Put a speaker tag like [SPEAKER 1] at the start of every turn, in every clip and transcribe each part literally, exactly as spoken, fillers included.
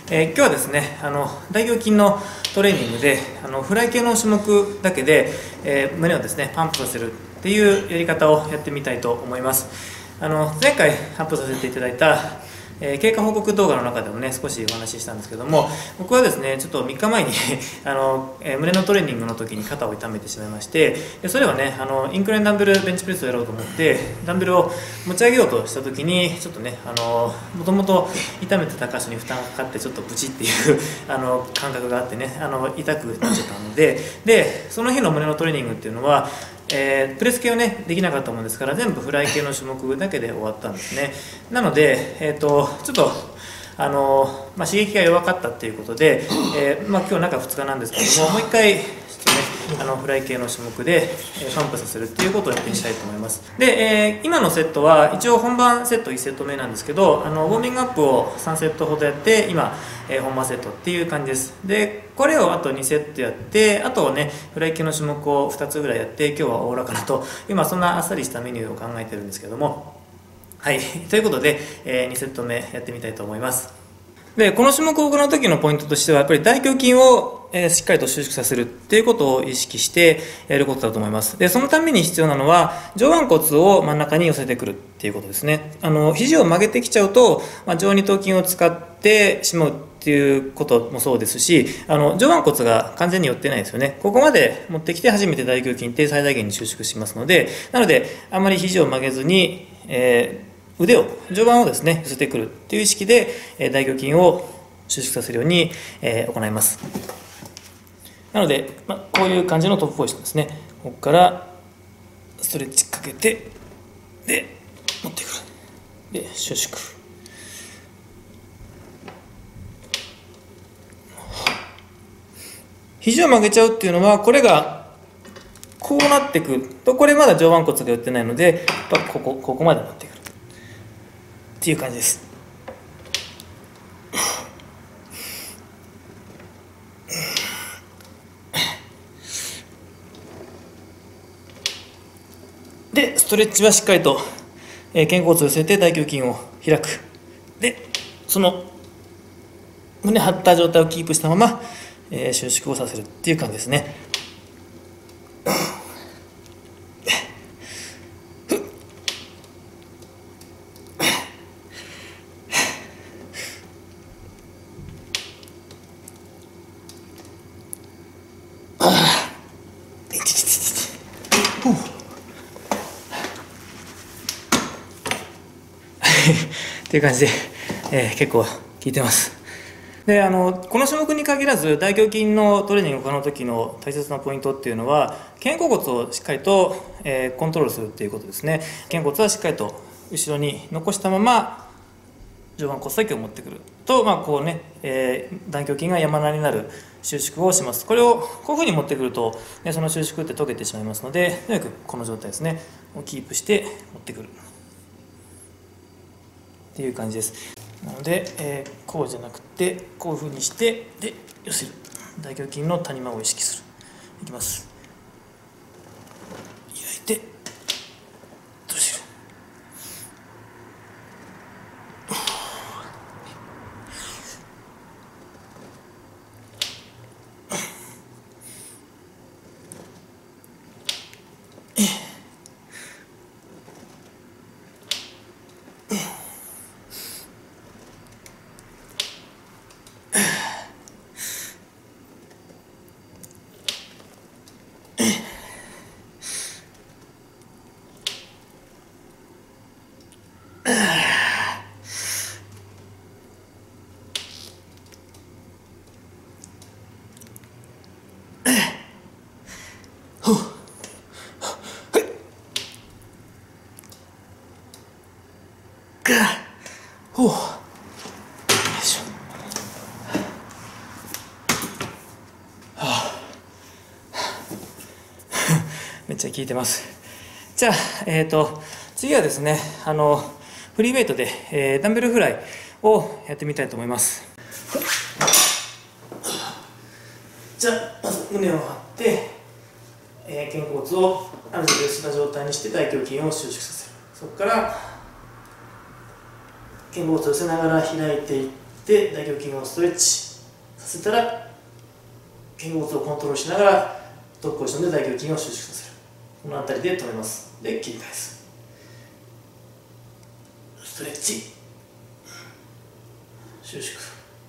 [SPEAKER 1] えー、今日はですね、あの大胸筋のトレーニングであのフライ系の種目だけで、えー、胸をですねパンプさせるっていうやり方をやってみたいと思います。あの前回アップさせていただいたえー、経過報告動画の中でもね少しお話ししたんですけども、僕はですねちょっとみっかまえにあの、えー、胸のトレーニングの時に肩を痛めてしまいまして、でそれはねあのインクラインダンベルベンチプレスをやろうと思ってダンベルを持ち上げようとした時にちょっとねあのもともと痛めてた箇所に負担がかかってちょっとブチっていうあの感覚があってねあの痛くなっちゃったので、でその日の胸のトレーニングっていうのはえー、プレス系をねできなかったもんですから全部フライ系の種目だけで終わったんですね。なので、えー、とちょっとあの、まあ、刺激が弱かったっていうことで、えーまあ、今日中ふつかなんですけども、もう一回ちょっとねあのフライ系の種目で、えー、パンプさせるっていうことをやってみたいと思います。で、えー、今のセットは一応本番セットいちセット目なんですけど、あのウォーミングアップをさんセットほどやって今、えー、本番セットっていう感じです。でこれをあとにセットやって、あとねフライ系の種目をふたつぐらいやって、今日はおおらかなと今そんなあっさりしたメニューを考えてるんですけども、はいということで、えー、にセット目やってみたいと思います。でこの種目を行う時のポイントとしてはやっぱり大胸筋を、えー、しっかりと収縮させるっていうことを意識してやることだと思います。でそのために必要なのは上腕骨を真ん中に寄せてくるっていうことですね。あの肘を曲げてきちゃうと、まあ、上二頭筋を使ってしまうっていうこともそうですし、あの上腕骨が完全に寄ってないですよね。ここまで持ってきて初めて大胸筋って最大限に収縮しますので、なのであまり肘を曲げずに、えー腕を上腕をですね寄せてくるっていう意識で、えー、大胸筋を収縮させるように、えー、行います。なので、まあ、こういう感じのトップポジションですね。ここからストレッチかけてで持ってくるで収縮、肘を曲げちゃうっていうのはこれがこうなってくると、これまだ上腕骨が寄ってないのでここ、ここまで持ってくるっていう感じです。でストレッチはしっかりと、えー、肩甲骨を寄せて大胸筋を開く。でその胸張った状態をキープしたまま、えー、収縮をさせるっていう感じですね。っていう感じで、えー、結構効いてます。であのこの種目に限らず大胸筋のトレーニングを行う時の大切なポイントっていうのは肩甲骨をしっかりと、えー、コントロールするっていうことですね。肩骨はしっかりと後ろに残したまま上腕骨だけを持ってくると、まあこうねえー、大胸筋が山なりになる収縮をします。これをこういうふうに持ってくると、ね、その収縮って溶けてしまいますので、とにかくこの状態ですねをキープして持ってくるっていう感じです。なので、えー、こうじゃなくてこういうふうにしてで寄せる。大胸筋の谷間を意識する。いきます。開いて閉じる。ほう、よいしょ。はあ、めっちゃ効いてます。じゃあ、えーと、次はですね、あのフリーウェイトで、えー、ダンベルフライをやってみたいと思います。じゃあ、まず胸を張って、えー、肩甲骨をある程度寄せた状態にして大胸筋を収縮させる。そこから肩甲骨を寄せながら開いていっで大胸筋をストレッチさせたら肩甲骨をコントロールしながらトップポジションで大胸筋を収縮させる。この辺りで止めます。で切り返す。ストレッチ収縮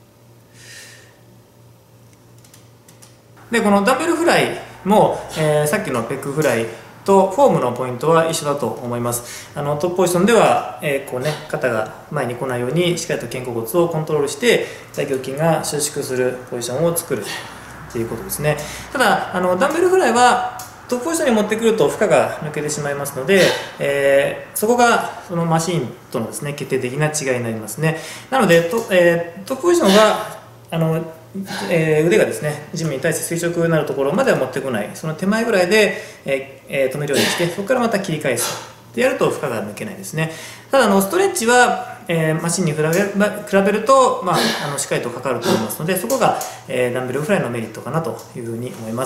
[SPEAKER 1] で、このダンベルフライも、えー、さっきのペックフライとフォームのポイントは一緒だと思います。あのトップポジションでは、えーこうね、肩が前に来ないようにしっかりと肩甲骨をコントロールして大胸筋が収縮するポジションを作るということですね。ただあのダンベルフライはトップポジションに持ってくると負荷が抜けてしまいますので、えー、そこがそのマシンとのですね決定的な違いになりますね。なのでト、えー、トップポジションはあのえー、腕がですね地面に対して垂直になるところまでは持ってこない、その手前ぐらいで、えーえー、止めるようにして、そこからまた切り返すでやると負荷が抜けないですね。ただあのストレッチは、えー、マシンに比べ比べると、まあ、あのしっかりとかかると思いますので、そこが、えー、ダンベルフライのメリットかなというふうに思います。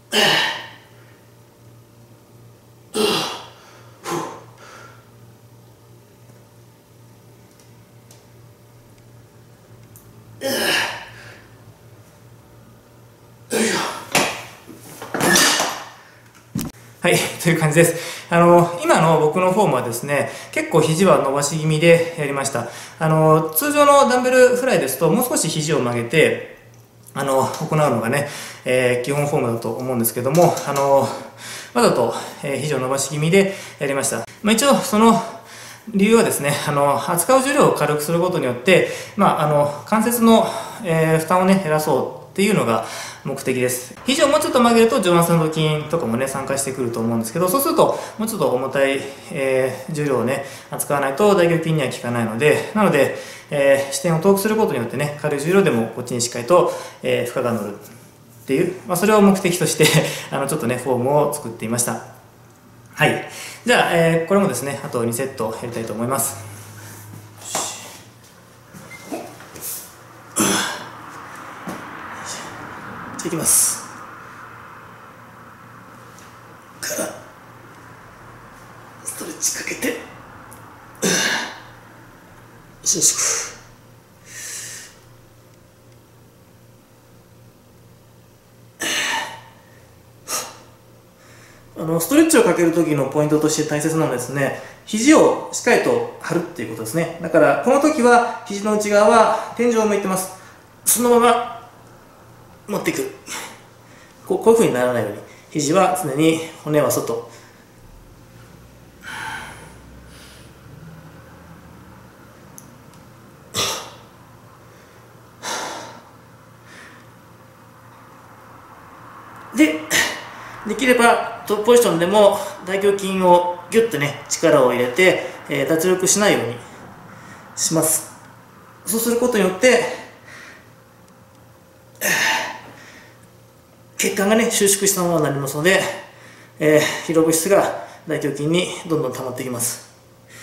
[SPEAKER 1] はい、という感じです。あの、今の僕のフォームはですね、結構肘は伸ばし気味でやりました。あの、通常のダンベルフライですと、もう少し肘を曲げて、あの、行うのがね、えー、基本フォームだと思うんですけども、あの、わざと、えー、肘を伸ばし気味でやりました。まあ、一応、その、理由はですね、あの、扱う重量を軽くすることによって、まあ、あの、関節の、えー、負担をね、減らそうっていうのが目的です。肘をもうちょっと曲げると上腕三頭筋とかもね、参加してくると思うんですけど、そうすると、もうちょっと重たい、えー、重量をね、扱わないと大胸筋には効かないので、なので、えー、視点を遠くすることによってね、軽い重量でもこっちにしっかりと、えー、負荷が乗るっていう、まあ、それを目的としてあの、ちょっとね、フォームを作っていました。はい。じゃあ、えー、これもですね、あとにセットやりたいと思います。いきます。からストレッチかけて収縮。あのストレッチをかける時のポイントとして大切なのはですね、肘をしっかりと張るっていうことですね。だからこの時は肘の内側は天井を向いてます。そのまま持っていく。こう、こういうふうにならないように、肘は常に骨は外。で、できればトップポジションでも大胸筋をギュッとね、力を入れて、えー、脱力しないようにします。そうすることによって、血管がね、収縮したままになりますので、えー、疲労物質が大胸筋にどんどん溜まっていきます。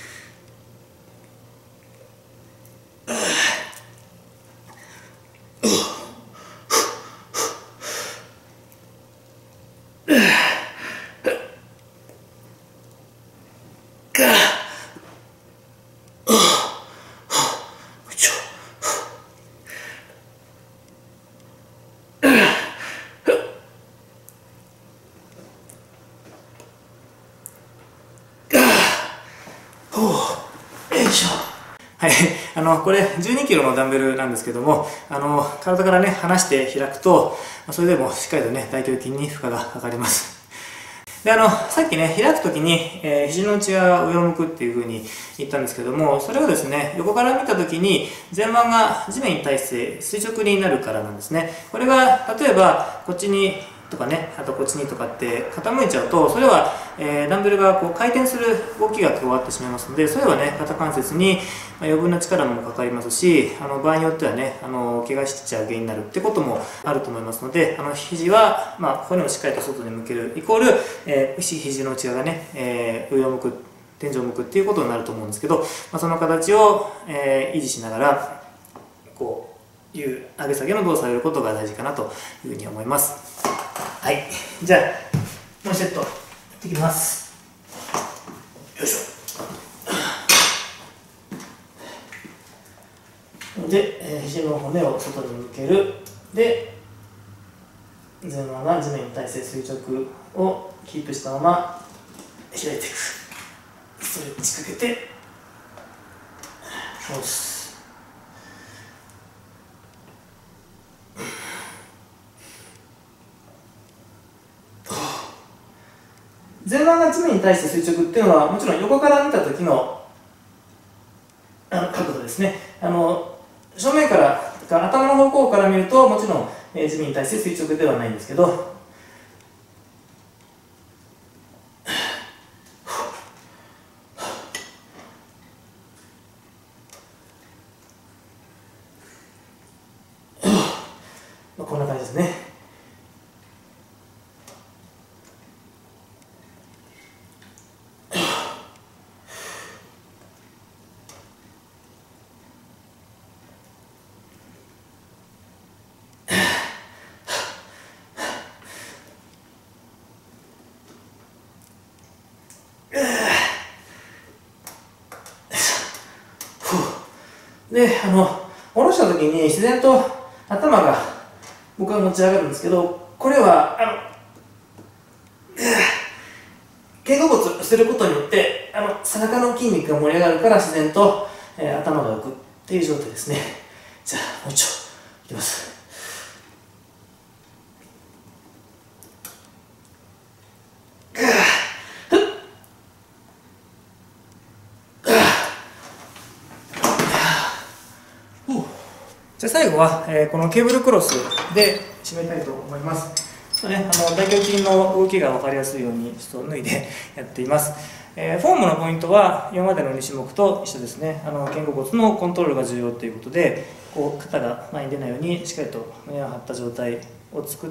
[SPEAKER 1] はい、あのこれじゅうにキロのダンベルなんですけども、あの体からね離して開くと、それでもしっかりとね大胸筋に負荷がかかります。で、あのさっきね開くときに、えー、肘の内側が上を向くっていうふうに言ったんですけども、それはですね横から見たときに前腕が地面に対して垂直になるからなんですね。これが例えばこっちにとかね、あとこっちにとかって傾いちゃうと、それは、えー、ダンベルがこう回転する動きが加わってしまいますので、それはね肩関節にまあ、余分な力もかかりますし、あの場合によってはね、あの怪我しちゃう原因になるってこともあると思いますので、あの肘は、まあ、骨をしっかりと外に向けるイコール、えー、肘の内側がね、えー、上を向く、天井を向くっていうことになると思うんですけど、まあ、その形を、えー、維持しながら、こういう上げ下げの動作をやることが大事かなというふうに思います。はい、じゃあ、もう一セットやっていきます。よいしょ。 で、えー、肘の骨を外に向ける。で、前腕が地面に対して垂直をキープしたまま開いていく。ストレッチかけて戻す。前腕が地面に対して垂直っていうのはもちろん横から見た時のあの角度ですね。あの正面から頭の方向から見るともちろん、えー、地面に対して垂直ではないんですけど、まあ、こんな感じですね。で、あの下ろした時に自然と頭が僕は持ち上がるんですけど、これはあの肩甲骨をすることによってあの背中の筋肉が盛り上がるから自然と、えー、頭が浮くっていう状態ですね。じゃあもう一度いきます。じゃあ最後は、えー、このケーブルクロスで締めたいと思います。ちょっとね、あの大胸筋の動きが分かりやすいようにちょっと脱いでやっています。えー、フォームのポイントは今までのに種目と一緒ですね。あの肩甲骨のコントロールが重要ということで、こう肩が前に出ないようにしっかりと胸を張った状態を作って、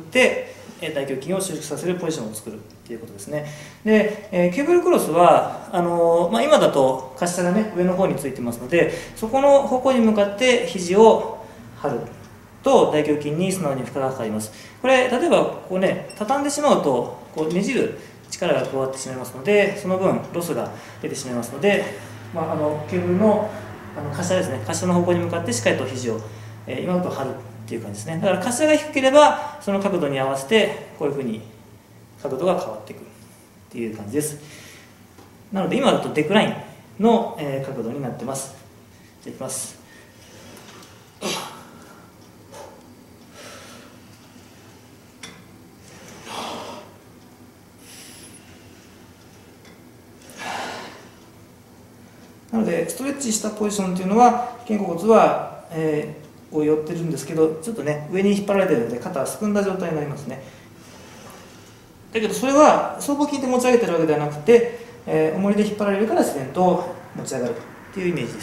[SPEAKER 1] えー、大胸筋を収縮させるポジションを作るということですね。で、えー、ケーブルクロスはあのーまあ、今だと滑車がね上の方についてますので、そこの方向に向かって肘を張ると大胸筋に素直に負荷がかかります。これ例えばこうね畳んでしまうとこうねじる力が加わってしまいますので、その分ロスが出てしまいますので、まあ、あのケーブルのあの滑車ですね、滑車の方向に向かってしっかりと肘を、えー、今のところ張るっていう感じですね。だから滑車が低ければその角度に合わせてこういうふうに角度が変わっていくっていう感じです。なので今だとデクラインの、えー、角度になってます。じゃあいきます。なのでストレッチしたポジションというのは肩甲骨は、えー、こう寄ってるんですけど、ちょっとね上に引っ張られているので肩はすくんだ状態になりますね。だけどそれは僧帽筋で持ち上げてるわけではなくて、えー、重りで引っ張られるから自然と持ち上がるというイメージです。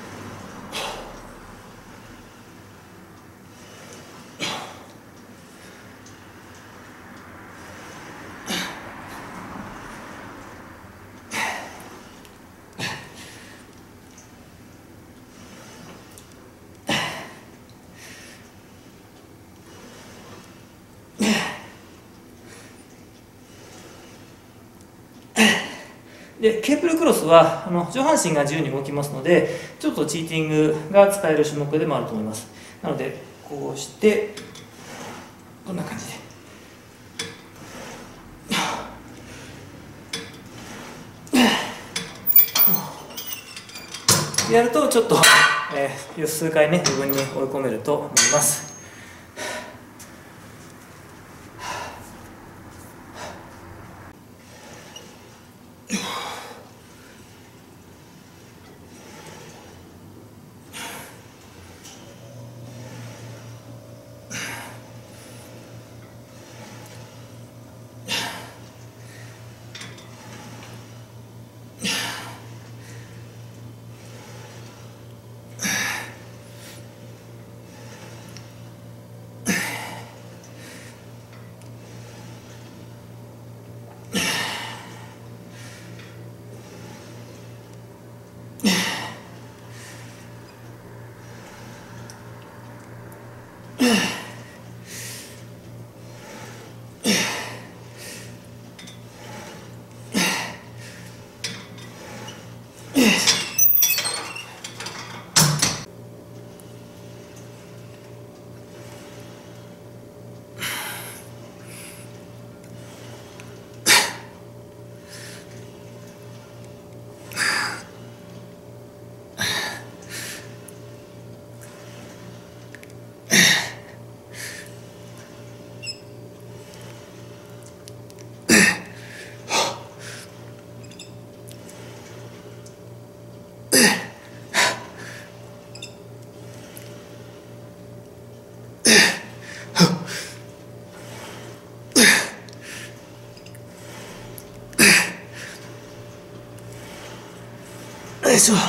[SPEAKER 1] でケーブルクロスはあの上半身が自由に動きますので、ちょっとチーティングが使える種目でもあると思います。なのでこうしてこんな感じでやるとちょっと、えー、数回ね自分に追い込めると思います。 いしょ。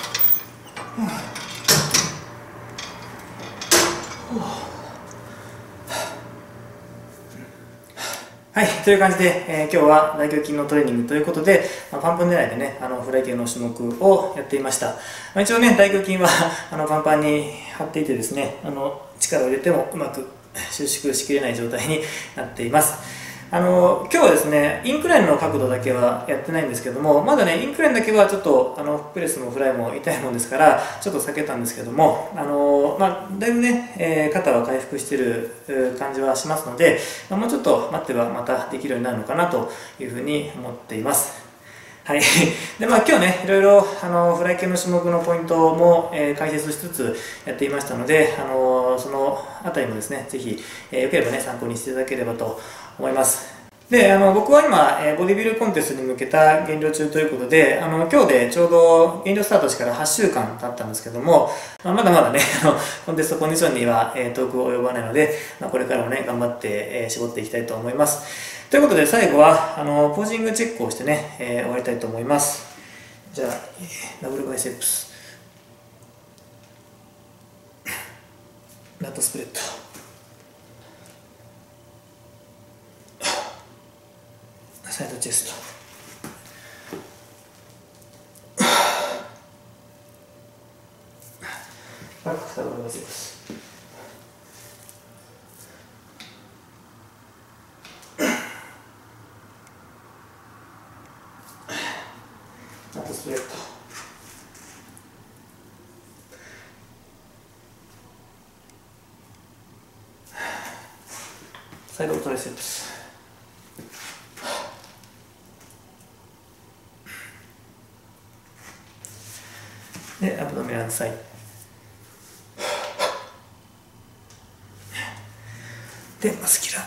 [SPEAKER 1] はい、という感じで、えー、今日は大胸筋のトレーニングということで、まあ、パンプン狙いでね、あのフライ系の種目をやっていました。まあ、一応ね、大胸筋はあのパンパンに張っていてですね、あの力を入れてもうまく収縮しきれない状態になっています。あの今日はですね、インクラインの角度だけはやってないんですけども、まだね、インクラインだけはちょっとあのプレスもフライも痛いもんですから、ちょっと避けたんですけども、あのまあ、だいぶね、えー、肩は回復している感じはしますので、まあ、もうちょっと待ってばまたできるようになるのかなというふうに思っています。はい。で、まあ今日ね、いろいろ、あの、フライ系の種目のポイントも、えー、解説しつつやっていましたので、あの、そのあたりもですね、ぜひ、えー、よければね、参考にしていただければと思います。で、あの、僕は今、えー、ボディビルコンテストに向けた減量中ということで、あの、今日でちょうど減量スタートしてからはっしゅうかん経ったんですけども、まあ、まだまだね、あの、コンテストコンディションには、えー、遠く及ばないので、まあ、これからもね、頑張って、えー、絞っていきたいと思います。ということで最後はあのポージングチェックをしてね、えー、終わりたいと思います。じゃあ、ダブルバイセップス、ラットスプレッド、サイドチェスト、バックダブルバイセップス、ラットスプレッド、サイドトライセップス、でアブドミナルサイドでマスキュラー。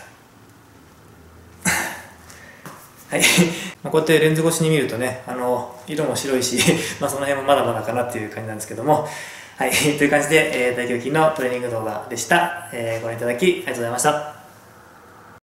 [SPEAKER 1] はい、こうやってレンズ越しに見るとね、あの色も白いしまあその辺もまだまだかなっていう感じなんですけども、はい、という感じで、えー、大胸筋のトレーニング動画でした。えー、ご覧いただきありがとうございました。